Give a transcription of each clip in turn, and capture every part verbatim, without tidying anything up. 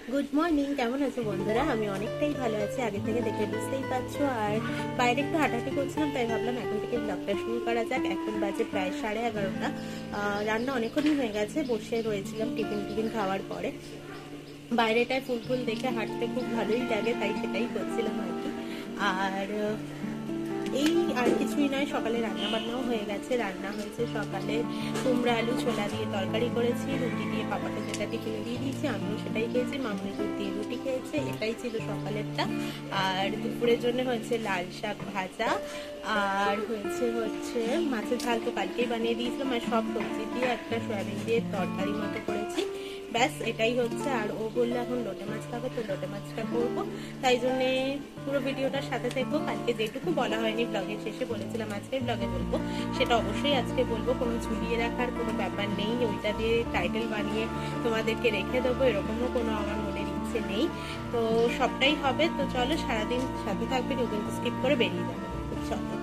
Good morning, কেমন আছো বন্ধুরা? আমি অনেকটাই ভালো আছি, আগে থেকে দেখে বুঝতেই পারছো। আর বাইরে একটু হাঁটাহাঁটি করছিলাম, তাই ভাবলাম এখন থেকে ব্লগটা শুরু করা যাক। এখন বাজে প্রায় সাড়ে এগারোটা। রান্না অনেকক্ষণই হয়ে গেছে, বসে রয়েছিলাম টিফিন টিফিন খাওয়ার পরে। বাইরেটায় ফুল ফুল দেখে হাঁটতে খুব ভালোই লাগে, তাই সেটাই করছিলাম আর কি। আর এই আর কিছুই নয়, সকালে রান্না বান্নাও হয়ে গেছে। রান্না হয়েছে সকালে কুমড়া আলু ছোলা দিয়ে তরকারি করেছি, রুটি দিয়ে পাপাকে যেটা টিফিনে দিয়ে দিয়েছি, আমিও সেটাই খেয়েছি, মামনি দুধ দিয়ে রুটি খেয়েছে। এটাই ছিল সকালেরটা। আর দুপুরের জন্য হয়েছে লাল শাক ভাজা, আর হয়েছে হচ্ছে মাছের ঝাল তো কালকেই বানিয়ে দিয়েছিলাম, আর সব সবজি দিয়ে একটা সয়াবিন দিয়ে তরকারি মতো করেছি। ব্যাস এটাই হচ্ছে। আর ও বললে এখন লোটে মাছ খাবে, তো লোটে মাছটা করবো, তাই জন্যে পুরো ভিডিওটার সাথে থেকো। কালকে যেটুকু বলা হয়নি ব্লগের শেষে, বলেছিলাম আজকে ব্লগে বলবো, সেটা অবশ্যই আজকে বলবো। কোনো ঝুলিয়ে রাখার কোনো ব্যাপার নেই, ওইটা দিয়ে টাইটেল বানিয়ে তোমাদেরকে রেখে দেবো এরকমও কোনো আমার মনের ইচ্ছে নেই। তো সবটাই হবে। তো চলো, সারাদিন সাথে থাকবে, কিন্তু স্কিপ করে বেরিয়ে যাবে। চলো।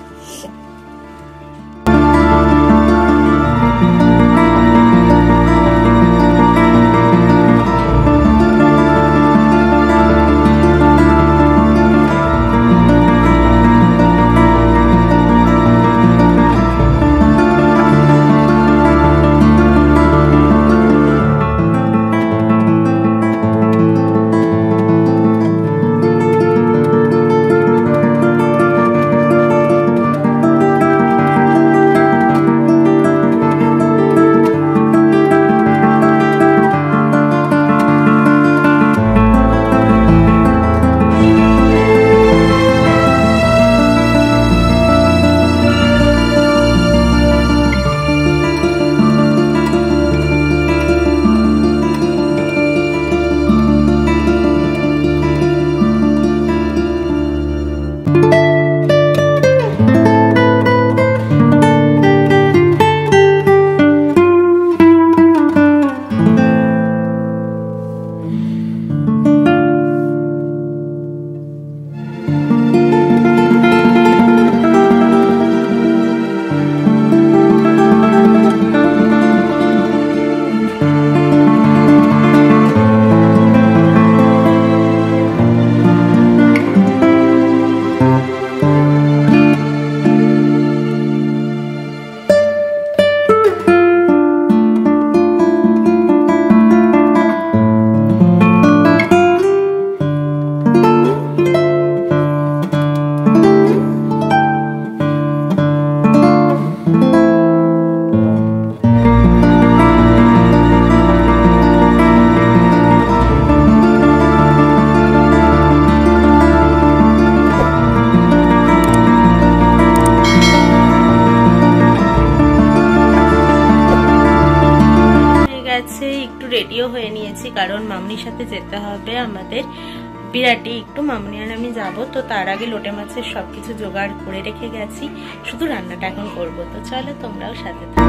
একটু রেডিও হয়ে নিয়েছি, কারণ মামনির সাথে যেতে হবে আমাদের বিরাটি। একটু মামনি আর আমি যাবো, তো তার আগে লোটে মাছের সবকিছু জোগাড় করে রেখে গেছি, শুধু রান্নাটা এখন করবো। তো চলো, তোমরাও সাথে থাকো।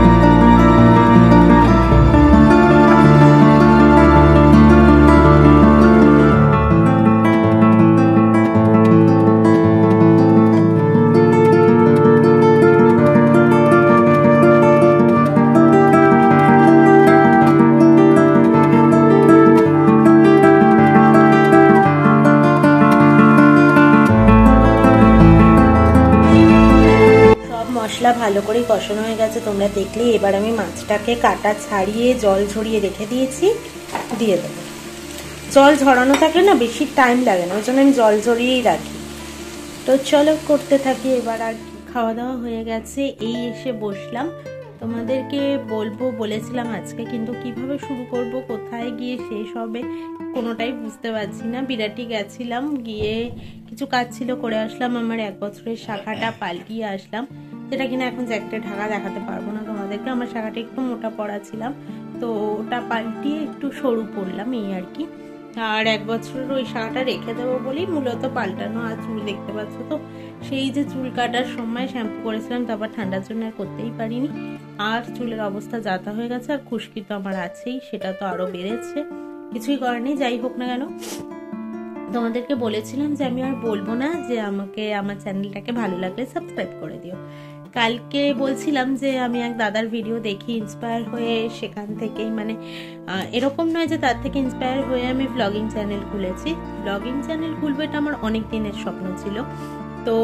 মশলা ভালো করে কষানো হয়ে গেছে, তোমরা দেখলেই। এবার আমি মাছটাকে কাটা ছাড়িয়ে জল ঝরিয়ে রেখে দিয়েছি, দিয়ে দেবো। জল ঝরানো থাকলে না বেশি টাইম লাগে না, ওই জন্য আমি জল ঝরিয়েই রাখি। তো চলো করতে থাকি এবার। আর খাওয়া দাওয়া হয়ে গেছে, এই এসে বসলাম। তোমাদেরকে বলবো বলেছিলাম আজকে, কিন্তু কিভাবে শুরু করব, কোথায় গিয়ে শেষ হবে কোনোটাই বুঝতে পারছি না। বিরাটি গেছিলাম, গিয়ে কিছু কাজ ছিল করে আসলাম। আমার এক বছরের শাখাটা পাল্টিয়ে আসলাম, যেটা কিনা এখন জ্যাকেটে ঢাকা দেখাতে পারবো না তোমাদেরকে। আমার শাখাটা একটু মোটা পড়া ছিলাম, তো ওটা পাল্টিয়ে একটু সরু পড়লাম, এই আর কি। আর এক বছরের ওই শাখাটা রেখে দেবো বলেই মূলত পাল্টানো। আর চুল দেখতে পাচ্ছ তো, সেই যে চুল কাটার সময় শ্যাম্পু করেছিলাম, তারপর ঠান্ডার জন্য আর করতেই পারিনি। আর চুলের অবস্থা যাতা হয়ে গেছে, আর খুশকি তো আমার আছেই, সেটা তো আরো বেড়েছে। কিছুই করার নেই, যাই হোক না কেন। তোমাদেরকে বলেছিলাম যে আমি আর বলবো না, যে আমাকে আমার চ্যানেলটাকে ভালো লাগলে সাবস্ক্রাইব করে দিও। কালকে বলছিলাম যে আমি এক দাদার ভিডিও দেখি ইন্সপায়ার হয়ে সেখান থেকেই, মানে এরকম নয় যে তার থেকে ইন্সপায়ার হয়ে আমি ব্লগিং চ্যানেল খুলেছি। ব্লগিং চ্যানেল খুলবো এটা আমার অনেক দিনের স্বপ্ন ছিল। তো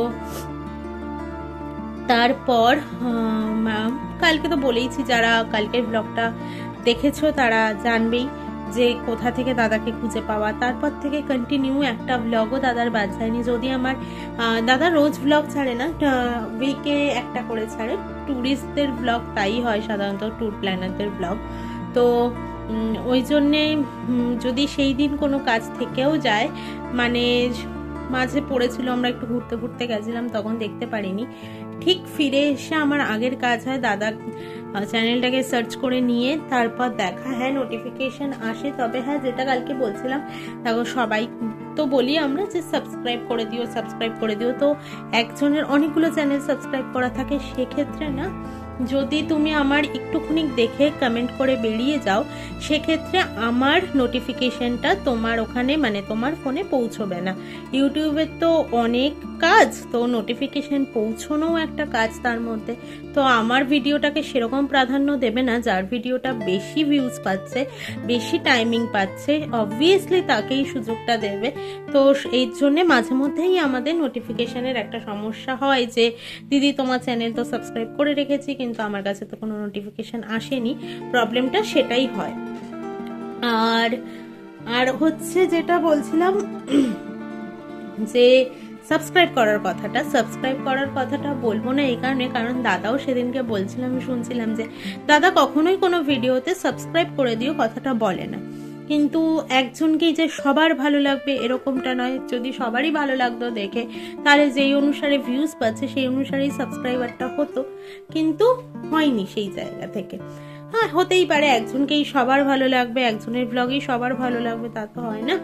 তারপর কালকে তো বলেইছি, যারা কালকের ব্লগটা দেখেছো তারা জানবেই যে কোথা থেকে দাদাকে খুঁজে পাওয়া। তারপর থেকে কন্টিনিউ একটা ব্লগও দাদার বাদ যায়নি। যদি আমার দাদা রোজ ব্লগ ছাড়ে না, উইকে একটা করে ছাড়ে। ট্যুরিস্টদের ব্লগ তাই হয় সাধারণত, ট্যুর প্ল্যানারদের ব্লগ। তো ওই জন্যে যদি সেই দিন কোনো কাজ থেকেও যায়, মানে মাঝে পড়েছিল আমরা একটু ঘুরতে ঘুরতে গেছিলাম তখন দেখতে পারিনি, ঠিক ফিরে এসে আমার আগের কাজ হয় দাদা চ্যানেলটাকে সার্চ করে নিয়ে তারপর দেখা। হ্যাঁ নোটিফিকেশন আসে, তবে হ্যাঁ যেটা কালকে বলছিলাম দেখো সবাই তো বলি আমরা যে সাবস্ক্রাইব করে দিও সাবস্ক্রাইব করে দিও, তো একজনের অনেকগুলো চ্যানেল সাবস্ক্রাইব করা থাকে, সেক্ষেত্রে না যদি তুমি আমার একটুখানি দেখে কমেন্ট করে বেরিয়ে যাও সেক্ষেত্রে আমার নোটিফিকেশনটা তোমার ওখানে মানে তোমার ফোনে পৌঁছবে না। ইউটিউবের তো অনেক কাজ, তো নোটিফিকেশন পৌঁছানোও একটা কাজ তার মধ্যে। তো আমার ভিডিওটাকে সেরকম প্রাধান্য দেবে না, যার ভিডিওটা বেশি ভিউজ পাচ্ছে বেশি টাইমিং পাচ্ছে অবভিয়াসলি তাকেই সুযোগটা দেবে। তো এই জন্যে মাঝে মধ্যেই আমাদের নোটিফিকেশনের একটা সমস্যা হয় যে দিদি তোমার চ্যানেল তো সাবস্ক্রাইব করে রেখেছি কিন্তু আমার কাছে তো কোনো নোটিফিকেশন আসেনি, প্রবলেমটা সেটাই হয়। আর আর হচ্ছে যেটা বলছিলাম যে সাবস্ক্রাইব করার কথাটা সাবস্ক্রাইব করার কথাটা বলবো না এই কারণে, কারণ দাদাও সেদিনকে বলছিলাম, আমি শুনছিলাম যে দাদা কখনোই কোনো ভিডিওতে সাবস্ক্রাইব করে দিও কথাটা বলে না, কিন্তু একজনকেই যে সবার ভালো লাগবে এরকমটা নয়। যদি সবারই ভালো লাগতো দেখে তাহলে যেই অনুসারে ভিউজ পাচ্ছে সেই অনুসারেই সাবস্ক্রাইবারটা হতো, কিন্তু হয়নি সেই জায়গা থেকে। হ্যাঁ হতেই পারে একজনকেই সবার ভালো লাগবে, একজনের ব্লগেই সবার ভালো লাগবে, তা তো হয় না,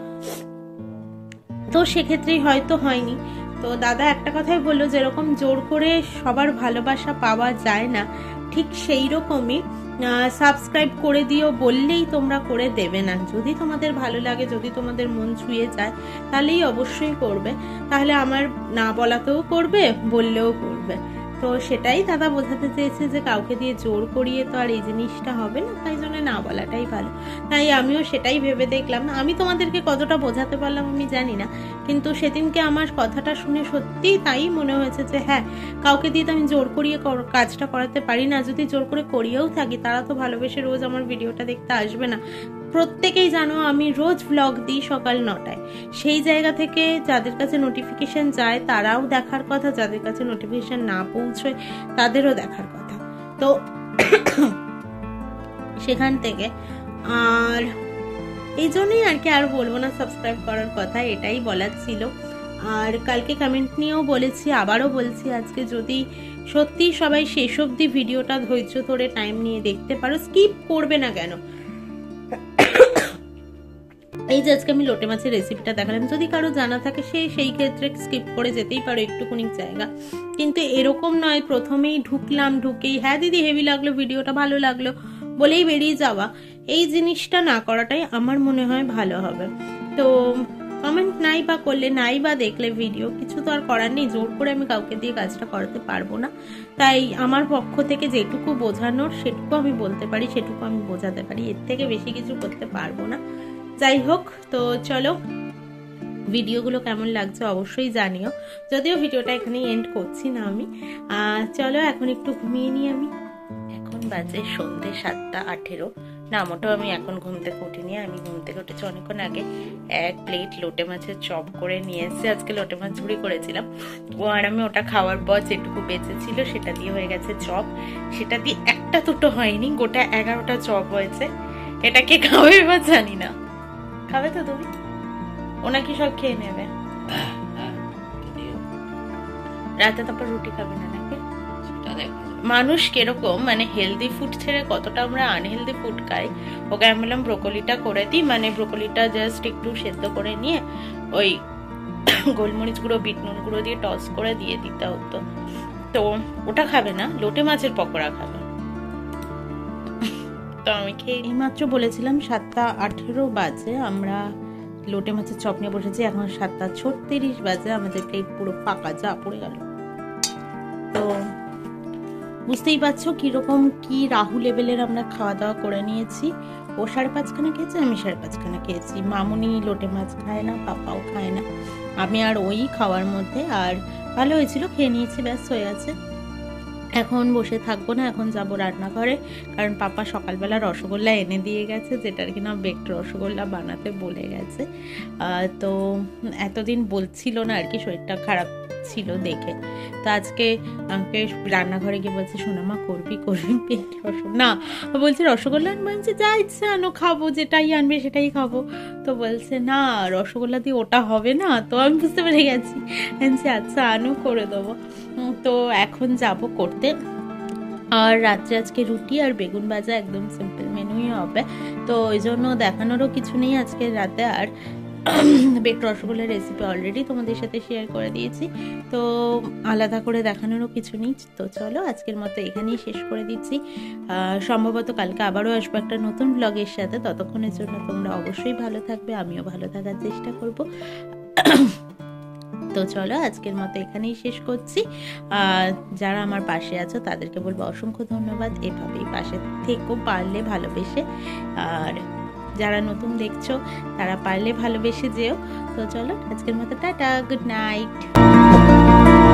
তো সেক্ষেত্রেই হয়তো হয়নি। তো দাদা একটা কথাই বললো, যেরকম জোর করে সবার ভালোবাসা পাওয়া যায় না ঠিক সেই রকমই সাবস্ক্রাইব করে দিও বললেই তোমরা করে দেবে না। যদি তোমাদের ভালো লাগে যদি তোমাদের মন ছুঁয়ে যায় তাহলেই অবশ্যই করবে, তাহলে আমার না বলাতেও করবে বললেও করবে। তো সেটাই দাদা বোঝাতে চেয়েছে যে কাউকে দিয়ে জোর করিয়ে তো আর এই জিনিসটা হবে না, তাই জন্য না বলাটাই ভালো। তাই আমিও সেটাই ভেবে দেখলাম। আমি তোমাদেরকে কতটা বোঝাতে পারলাম আমি জানি না, কিন্তু সেদিনকে আমার কথাটা শুনে সত্যিই তাই মনে হয়েছে যে হ্যাঁ কাউকে দিয়ে তো আমি জোর করিয়ে কাজটা করাতে পারি না, যদি জোর করে করিয়েও থাকি তারা তো ভালোবেসে রোজ আমার ভিডিওটা দেখতে আসবে না। প্রত্যেকেই জানো আমি রোজ ব্লগ দিই সকাল নটায়, সেই জায়গা থেকে যাদের কাছে নোটিফিকেশন যায় তারাও দেখার কথা, যাদের কাছে নোটিফিকেশন না পৌঁছয় তাদেরও দেখার কথা। তো সেখান থেকে আর এই জন্যই আর কি আর বলবো না সাবস্ক্রাইব করার কথা, এটাই বলার ছিল। আর কালকে কমেন্ট নিয়েও বলেছি, আবারও বলছি আজকে, যদি সত্যি সবাই শেষ অবধি ভিডিওটা ধৈর্য ধরে টাইম নিয়ে দেখতে পারো, স্কিপ করবে না কেন। এই যে আজকে আমি লোটে মাছের রেসিপিটা দেখালাম, যদি কারো জানা থাকে সে সেই ক্ষেত্রে স্কিপ করে যেতেই পারো একটুখানি জায়গা, কিন্তু এরকম নয় প্রথমেই ঢুকলাম ঢুকেই হ্যাঁ দিদি হেভি লাগলো ভিডিওটা ভালো লাগলো বলেই বেরিয়ে যাওয়া, এই জিনিসটা না করাটাই আমার মনে হয় ভালো হবে। তো কমেন্ট নাই বা করলে নাই বা দেখলে ভিডিও কিছু তো আর করার নেই, জোর করে আমি কাউকে দিয়ে কাজটা করাতে পারবো না, তাই আমার পক্ষ থেকে যেটুকু বোঝানোর সেটুকু আমি বলতে পারি সেটুকু আমি বোঝাতে পারি, এর থেকে বেশি কিছু করতে পারবো না। যাই হোক, তো চলো ভিডিওগুলো কেমন লাগছে অবশ্যই জানিও, যদিও ভিডিওটা এখানেই এন্ড করছি না আমি। চলো এখন একটু ঘুমিয়ে নিই আমি। এখন বাজে সন্ধ্যে সাতটা আঠেরো না, মোটেও আমি এখন ঘুম থেকে উঠিনি, আমি ঘুম থেকে উঠেছি অনেকক্ষণ আগে। এক প্লেট লোটে মাছের চপ করে নিয়ে এসেছি, আজকে লোটে মাছ ঝুড়ি করেছিলাম ও আর আমি, ওটা খাওয়ার পর যেটুকু বেঁচেছিল সেটা দিয়ে হয়ে গেছে চপ, সেটা দিয়ে একটা দুটো হয়নি গোটা এগারোটা চপ হয়েছে। এটাকে খাবে এবার জানি না, খাবে তো তুমি? ওনাকে সব খেয়ে নেবে, রাতে তারপর রুটি খাবে না নাকি? মানুষ কিরকম মানে হেলদি ফুড ছেড়ে কতটা আমরা আনহেলদি ফুড খাই। ওকে আমি বললাম ব্রোকলিটা করে দিই, মানে ব্রোকলিটা জাস্ট একটু সেদ্ধ করে নিয়ে ওই গোলমরিচ গুঁড়ো বিট নুন গুঁড়ো দিয়ে টস করে দিয়ে দিতে হতো, তো ওটা খাবে না, লোটে মাছের পকোড়া খাবে। তো আমি খেয়ে এইমাত্র বলেছিলাম সাতটা আঠেরো বাজে আমরা লোটে মাছের চপ নিয়ে বসেছি, এখন সাতটা ছত্রিশ বাজে, আমাদের প্লেট পুরো ফাঁকা, যা পড়ে গেল। তো বুঝতেই পারছো কীরকম কি রাহু লেভেলের আমরা খাওয়া দাওয়া করে নিয়েছি। ও সাড়ে পাঁচখানা খেয়েছে, আমি সাড়ে পাঁচখানা খেয়েছি। মামুনি লোটে মাছ খায় না, পাপাও খায় না, আমি আর ওই খাওয়ার মধ্যে। আর ভালো হয়েছিল, খেয়ে নিয়েছি, ব্যাস হয়ে আছে। এখন বসে থাকবো না, এখন যাব রান্নাঘরে, কারণ পাপা সকালবেলা রসগোল্লা এনে দিয়ে গেছে, যেটার কিনা বেকড রসগোল্লা বানাতে বলে গেছে। তো এতদিন বলছিল না আর কি, শরীরটা খারাপ ছিল দেখে। তো আজকে আমাকে রান্নাঘরে গিয়ে বলছে সোনামা করবি করবি বেকড রসগোল্লা, না বলছে রসগোল্লা আনবো। বলছে যা ইচ্ছা আনো, খাবো, যেটাই আনবে সেটাই খাবো। তো বলছে না রসগোল্লা দিয়ে ওটা হবে না। তো আমি বুঝতে পেরে গেছি, আচ্ছা আনো, করে দেবো। তো এখন যাব করতে। আর রাত্রে আজকে রুটি আর বেগুন ভাজা, একদম সিম্পল মেনুই হবে। তো ওই জন্য দেখানোরও কিছু নেই আজকে রাতে। আর বেকড রসগোল্লার রেসিপি অলরেডি তোমাদের সাথে শেয়ার করে দিয়েছি, তো আলাদা করে দেখানোরও কিছু নেই। তো চলো আজকের মতো এখানেই শেষ করে দিচ্ছি। সম্ভবত কালকে আবারও আসবো একটা নতুন ব্লগের সাথে। ততক্ষণের জন্য তোমরা অবশ্যই ভালো থাকবে, আমিও ভালো থাকার চেষ্টা করব। তো চলো আজকের মতো এখানেই শেষ করছি। যারা আমার পাশে আছো তাদেরকে বলবো অসংখ্য ধন্যবাদ, এভাবেই পাশে থেকো পারলে ভালোবেসে। আর যারা নতুন দেখছো তারা পারলে ভালোবেসে যেও। তো চলো আজকের মতো টাটা, গুড নাইট।